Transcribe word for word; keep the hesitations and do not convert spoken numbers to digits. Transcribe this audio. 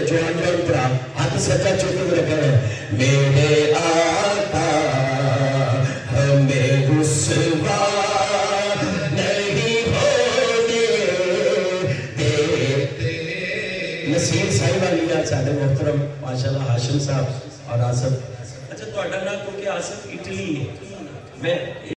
जवान जवान भरा हाथ सच्चा चुक के रखे मेरे आका हमें रुसवा नहीं होने देते। नसीर साहिब वाली यार साडे मोहतरम माशाल्लाह हाशिम साहब और आसिफ। अच्छा तुहाडा नाम क्योंकि आसिफ इटली है मैं